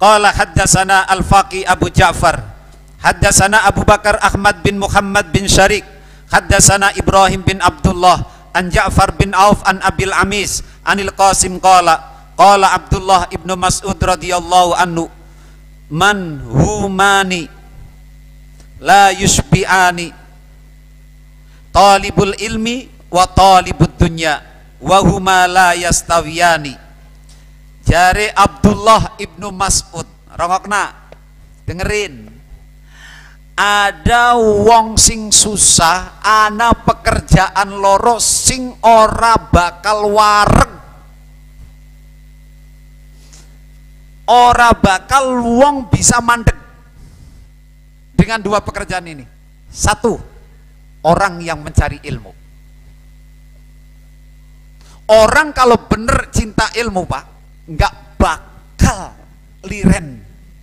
Qala haddatsana al-Faqih Abu Ja'far haddatsana Abu Bakar Ahmad bin Muhammad bin Syarik haddatsana Ibrahim bin Abdullah an Ja'far bin Auf an Abil Amis anil Qasim qala Abdullah ibnu Mas'ud radhiyallahu anhu man humani la yushbi'ani talibul ilmi wa talibud dunya wa huma la yastawiyani. Jare Abdullah ibnu Mas'ud, rongokna dengerin, ada wong sing susah ana pekerjaan loro sing ora bakal wareg, ora bakal wong bisa mandek dengan dua pekerjaan ini. Satu, orang yang mencari ilmu. Orang kalau bener cinta ilmu Pak, nggak bakal liren.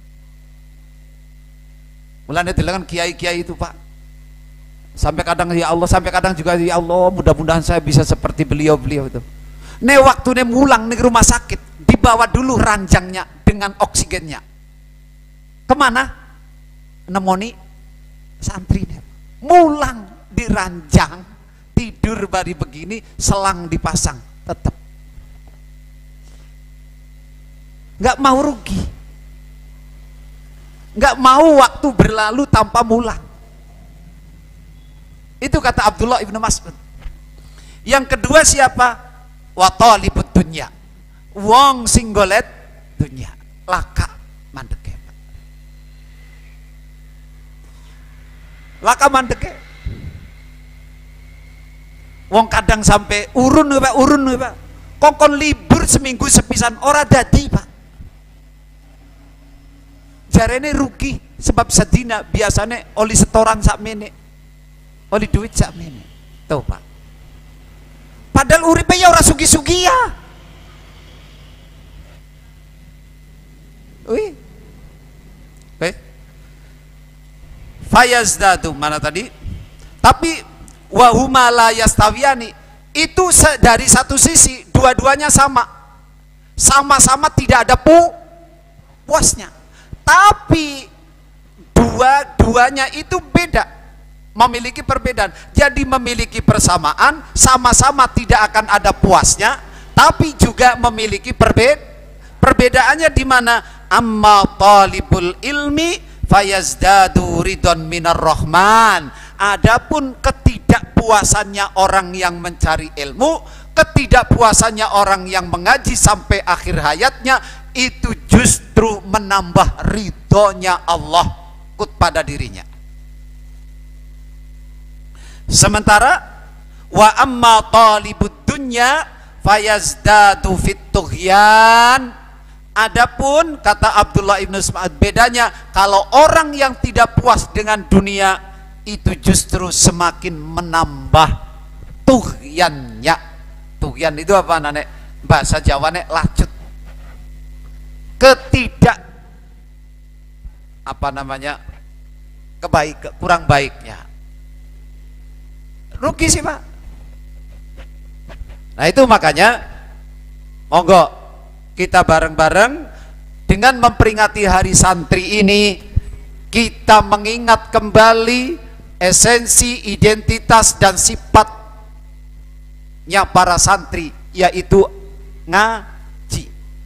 Mulanya dilakukan kiai-kiai itu Pak, sampai kadang ya Allah, sampai kadang juga ya Allah, mudah-mudahan saya bisa seperti beliau-beliau itu. Nih waktu nih mulang nih rumah sakit, dibawa dulu ranjangnya dengan oksigennya. Kemana? Nemoni santri nih. Mulang di ranjang, tidur bari begini, selang dipasang, tetap nggak mau rugi, nggak mau waktu berlalu tanpa mulang. Itu kata Abdullah ibnu Mas'ud. Yang kedua siapa? Wa talibud dunya, wong sing golet dunya, laka mandeke, laka mandeke. Wong kadang sampai urun Pak, kokon libur seminggu sepisan ora dadi Pak. Jarene rugi sebab sedina biasanya oli setoran sakmene, oli duit sakmene. Tuh Pak. Padahal uripe ya ora sugi-sugi ya. Wih. Fayazdadu mana tadi? Tapi wahuma la yastawiyani, itu dari satu sisi dua-duanya sama-sama tidak ada puasnya. Tapi dua-duanya itu beda, memiliki perbedaan. Jadi memiliki persamaan, sama-sama tidak akan ada puasnya, tapi juga memiliki perbedaannya di mana? Amma talibul ilmi fayazdadu ridon minar rahman. Adapun ketidakpuasannya orang yang mencari ilmu, ketidakpuasannya orang yang mengaji sampai akhir hayatnya, itu justru menambah ridhonya Allah pada dirinya. Sementara wa amma talibud dunya fayazdadu fit tughyan. Adapun kata Abdullah ibnu Mas'ud, bedanya kalau orang yang tidak puas dengan dunia itu justru semakin menambah tughyannya. Tughyan itu apa Nek? Bahasa Jawa nek lacut, ketidak apa namanya, kurang baiknya, rugi sih Pak. Nah itu makanya monggo kita bareng-bareng dengan memperingati hari santri ini, kita mengingat kembali esensi, identitas dan sifatnya para santri, yaitu ngaji.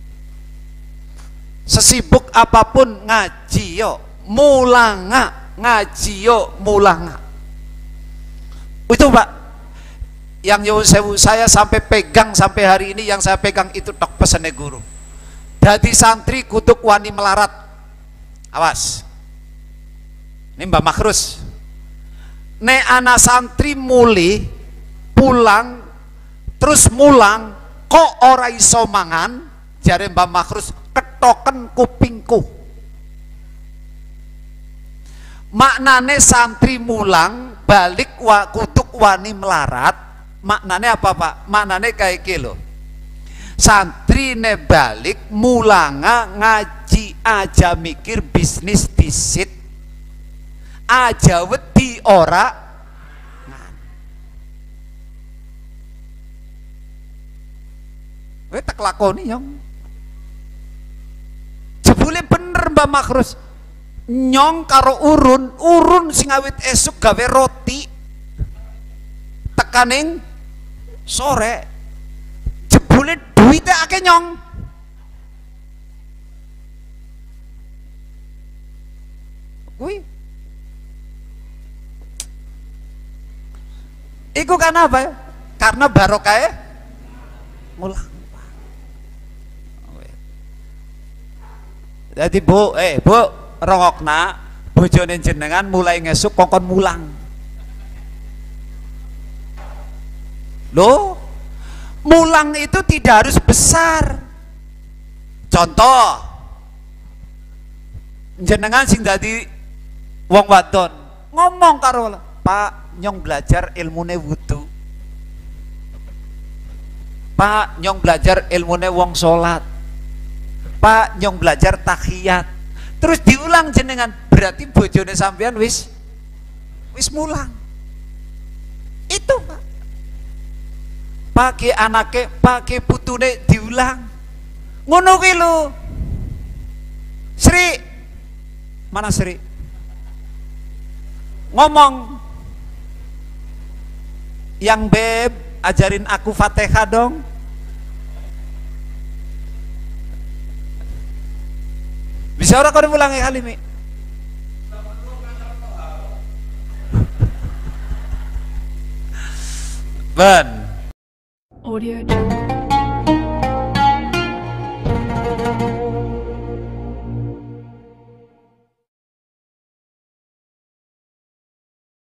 Sesibuk apapun ngaji yo mulanga, ngaji yo mulanga. Itu Pak yang saya sampai pegang sampai hari ini, yang saya pegang itu tok pesene guru. Dadi santri kutuk wani melarat. Awas. Ini Mbak Makhrus. Nek anak santri muli pulang terus mulang kok ora iso mangan, jare Mbak Makhrus, ketoken kupingku. Maknane santri mulang balik kutuk wani melarat, maknane apa Pak? Maknane kayak kilo, santri ne balik mulanga ngaji aja mikir bisnis disit, aja wedi ora tak lakoni yang jebule bener. Mbak Makrus nyong karo urun sing awit esuk gawe roti tekaning sore jebule duitnya akeh nyong. Kuwi iku karena apa ya? Karena barokah mulang. Jadi bu, rongokna bojone jenengan mulai ngesuk kongkon mulang. Loh, mulang itu tidak harus besar. Contoh, jenengan sing dadi wong wadon ngomong karo Pak, nyong belajar ilmune wudu. Pak, nyong belajar ilmune wong salat. Pak, nyong belajar tahiyat. Terus diulang jenengan, berarti bojone sampean wis mulang. Itu Pak. Pakai anake, pakai putune diulang. Ngono kuwi lho. Sri, mana Sri? Ngomong, yang beb, ajarin aku Fatihah dong. Bisa orang kau ulangi kali ini? Ben. Audio Jungle.